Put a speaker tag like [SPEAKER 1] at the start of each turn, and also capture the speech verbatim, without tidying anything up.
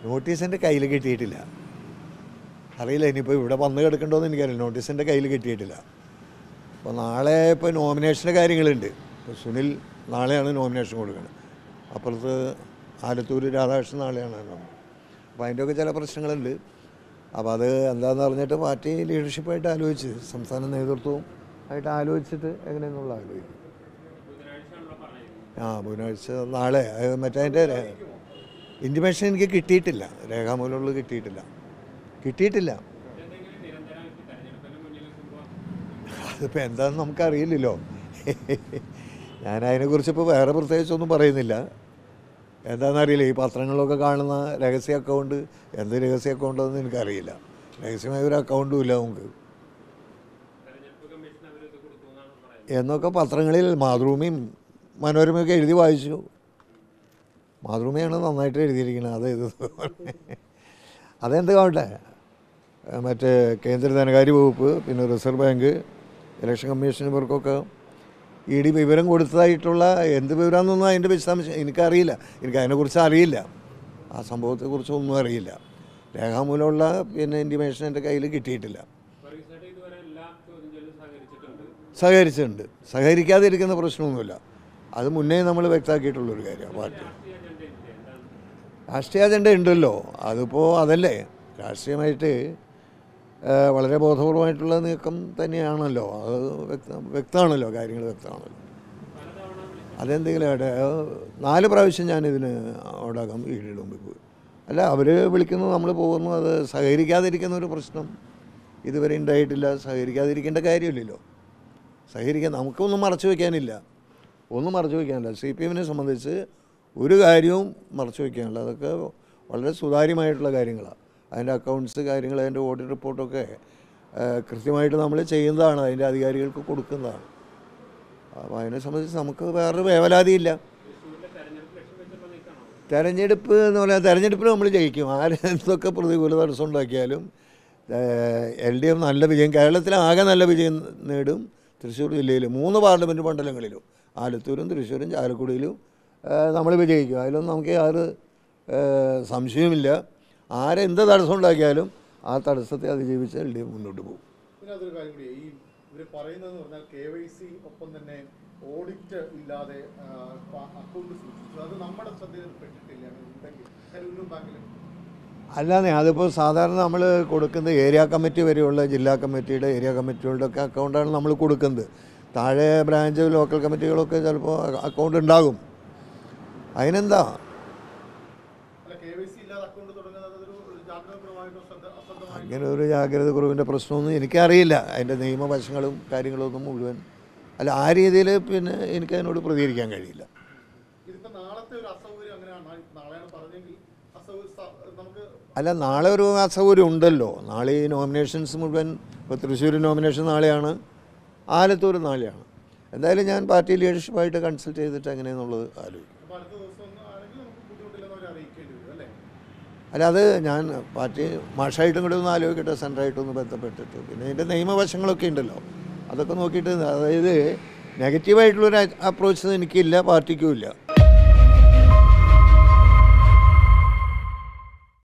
[SPEAKER 1] Notice എൻ്റെ കയ്യിൽ കിട്ടിയിട്ടില്ല. അറിയില്ല, ഇനിയിപ്പോൾ ഇവിടെ വന്ന് കിടക്കണ്ടോയെന്ന് എനിക്കറിയില്ല. നോട്ടീസ് എൻ്റെ കയ്യിൽ കിട്ടിയിട്ടില്ല. അപ്പോൾ നാളെ ഇപ്പോൾ നോമിനേഷൻ്റെ കാര്യങ്ങളുണ്ട്. ഇപ്പോൾ സുനിൽ നാളെയാണ് നോമിനേഷൻ കൊടുക്കുന്നത്. അപ്പുറത്ത് ആലത്തൂർ രാധാകൃഷ്ണൻ നാളെയാണ്. അപ്പോൾ അതിൻ്റെയൊക്കെ ചില പ്രശ്നങ്ങളുണ്ട്. അപ്പോൾ അത് എന്താണെന്ന് പറഞ്ഞിട്ട് പാർട്ടി ലീഡർഷിപ്പായിട്ട് ആലോചിച്ച് സംസ്ഥാന നേതൃത്വവും ആയിട്ട് ആലോചിച്ചിട്ട് എങ്ങനെയെന്നുള്ള ആലോചിക്കും. ആ ബുധനാഴ്ച നാളെ മറ്റേ അതിൻ്റെ ഇൻറ്റിമേഷൻ എനിക്ക് കിട്ടിയിട്ടില്ല. രേഖാമൂലമുള്ളത് കിട്ടിയിട്ടില്ല കിട്ടിയിട്ടില്ല അതിപ്പോൾ എന്താണെന്ന് നമുക്കറിയില്ലല്ലോ. ഞാൻ അതിനെക്കുറിച്ചിപ്പോൾ വേറെ പ്രത്യേകിച്ചൊന്നും പറയുന്നില്ല. എന്താണെന്നറിയില്ല. ഈ പത്രങ്ങളിലൊക്കെ കാണുന്ന രഹസ്യ അക്കൗണ്ട് എന്ത് രഹസ്യ അക്കൗണ്ടെന്ന് എനിക്കറിയില്ല. രഹസ്യമായ ഒരു അക്കൗണ്ടും ഇല്ല നമുക്ക് എന്നൊക്കെ പത്രങ്ങളിൽ മാതൃഭൂമിയും മനോരമയൊക്കെ എഴുതി വായിച്ചു. മാതൃഭൂമിയാണ് നന്നായിട്ട് എഴുതിയിരിക്കുന്നത്. അത് ഇത് അതെന്ത് കാണട്ടെ, മറ്റേ കേന്ദ്ര ധനകാര്യ വകുപ്പ്, പിന്നെ റിസർവ് ബാങ്ക്, ഇലക്ഷൻ കമ്മീഷൻ, ഇവർക്കൊക്കെ ഇ ഡി വിവരം കൊടുത്തതായിട്ടുള്ള എന്ത് വിവരമെന്നൊന്നും അതിൻ്റെ വിശദാംശം എനിക്കറിയില്ല. എനിക്ക് അതിനെക്കുറിച്ച് അറിയില്ല. ആ സംഭവത്തെക്കുറിച്ചൊന്നും അറിയില്ല. രേഖാമൂലമുള്ള പിന്നെ ഇൻറ്റിമേഷൻ എൻ്റെ കയ്യിൽ കിട്ടിയിട്ടില്ല. സഹകരിച്ചിട്ടുണ്ട്. സഹകരിക്കാതിരിക്കുന്ന പ്രശ്നമൊന്നുമില്ല. അത് മുന്നേ നമ്മൾ വ്യക്തമാക്കിയിട്ടുള്ളൊരു കാര്യമാണ്. പാർട്ടി രാഷ്ട്രീയ അജണ്ട ഉണ്ടല്ലോ. അതിപ്പോൾ അതല്ലേ രാഷ്ട്രീയമായിട്ട് വളരെ ബോധപൂർവമായിട്ടുള്ള നീക്കം തന്നെയാണല്ലോ. അത് വ്യക്ത വ്യക്തമാണല്ലോ കാര്യങ്ങൾ വ്യക്തമാണല്ലോ. അതെന്തെങ്കിലും ആട്ടെ, നാല് പ്രാവശ്യം ഞാനിതിന് ഓടാകം വീടിന് മുമ്പിൽ പോയി. അല്ല, അവർ വിളിക്കുന്നു, നമ്മൾ പോകുന്നു. അത് സഹകരിക്കാതിരിക്കുന്ന ഒരു പ്രശ്നം ഇതുവരെ ഉണ്ടായിട്ടില്ല. സഹകരിക്കാതിരിക്കേണ്ട കാര്യമില്ലല്ലോ. സഹകരിക്കാൻ നമുക്കൊന്നും മറച്ചു വയ്ക്കാനില്ല. ഒന്നും മറച്ചു വയ്ക്കാനില്ല. സി പി എമ്മിനെ സംബന്ധിച്ച് ഒരു കാര്യവും മറച്ചു വയ്ക്കാനില്ല. അതൊക്കെ വളരെ സുതാര്യമായിട്ടുള്ള കാര്യങ്ങളാണ്. അതിൻ്റെ അക്കൗണ്ട്സ് കാര്യങ്ങൾ, അതിൻ്റെ ഓഡിറ്റ് റിപ്പോർട്ടൊക്കെ കൃത്യമായിട്ട് നമ്മൾ ചെയ്യുന്നതാണ്, അതിൻ്റെ അധികാരികൾക്ക് കൊടുക്കുന്നതാണ്. അപ്പോൾ അതിനെ സംബന്ധിച്ച് നമുക്ക് വേറൊരു വേവലാതിയില്ല. തെരഞ്ഞെടുപ്പ് എന്ന് പറഞ്ഞാൽ തെരഞ്ഞെടുപ്പിൽ നമ്മൾ ജയിക്കും. ആര് എന്തൊക്കെ പ്രതികൂല തടസ്സം ഉണ്ടാക്കിയാലും എൽ ഡി എഫ് നല്ല വിജയം, കേരളത്തിൽ ആകെ നല്ല വിജയം നേടും. തൃശ്ശൂർ ജില്ലയിൽ മൂന്ന് പാർലമെൻറ്റ് മണ്ഡലങ്ങളിലും, ആലത്തൂരും തൃശ്ശൂരും ചാലക്കുടിയിലും നമ്മൾ വിജയിക്കും. അതിലൊന്നും നമുക്ക് യാതൊരു സംശയവുമില്ല. ആരെന്ത് തടസ്സം ഉണ്ടാക്കിയാലും ആ തടസ്സത്തെ അതിജീവിച്ച് എൽ ഡി എഫ് മുന്നോട്ട് പോകും.
[SPEAKER 2] പിന്നെ അതൊരു കാര്യം കൂടി, ഈ ഇവർ പറയുന്നതെന്ന് പറഞ്ഞാൽ കെ വൈ സി ഒപ്പം തന്നെ ഓഡിറ്റ് ഇല്ലാതെ അക്കൗണ്ട് സൂക്ഷിച്ചു. അത് നമ്മുടെ ശ്രദ്ധയിൽപ്പെട്ടിട്ടില്ല ഉണ്ടെങ്കിൽ ബാങ്കിലും.
[SPEAKER 1] അല്ലാതെ അതിപ്പോൾ സാധാരണ നമ്മൾ കൊടുക്കുന്ന ഏരിയ കമ്മിറ്റി വരെയുള്ള ജില്ലാ കമ്മിറ്റിയുടെ ഏരിയ കമ്മിറ്റികളുടെ ഒക്കെ അക്കൗണ്ടാണ് നമ്മൾ കൊടുക്കുന്നത്. താഴെ ബ്രാഞ്ച് ലോക്കൽ കമ്മിറ്റികളൊക്കെ ചിലപ്പോൾ അക്കൗണ്ട് ഉണ്ടാകും. അതിനെന്താ അങ്ങനെ ഒരു ജാഗ്രത കുറവിൻ്റെ പ്രശ്നമൊന്നും എനിക്കറിയില്ല. അതിൻ്റെ നിയമവശങ്ങളും കാര്യങ്ങളൊന്നും മുഴുവൻ അല്ല, ആ രീതിയിൽ പിന്നെ എനിക്കതിനോട് പ്രതികരിക്കാൻ കഴിയില്ല. അല്ല, നാളെ ഒരു അസൗകര്യം ഉണ്ടല്ലോ. നാളെ ഈ നോമിനേഷൻസ് മുഴുവൻ, ഇപ്പോൾ തൃശ്ശൂർ നോമിനേഷൻ നാളെയാണ്, ആലത്തൂർ നാളെയാണ്. എന്തായാലും ഞാൻ പാർട്ടി ലീഡർഷിപ്പായിട്ട് കൺസൾട്ട് ചെയ്തിട്ട് എങ്ങനെയെന്നുള്ളത് ആലോചിക്കും. അല്ല, അത് ഞാൻ പാർട്ടി മാഷായിട്ടും കൂടെ ഒന്ന് ആലോചിക്കട്ടെ, സെൻറ്ററായിട്ടൊന്ന് ബന്ധപ്പെട്ടിട്ട്. പിന്നെ ഇതിൻ്റെ നിയമവശങ്ങളൊക്കെ ഉണ്ടല്ലോ, അതൊക്കെ നോക്കിയിട്ട്. അതായത് നെഗറ്റീവായിട്ടുള്ളൊരു അപ്രോച്ച് എനിക്കില്ല, പാർട്ടിക്കും ഇല്ല.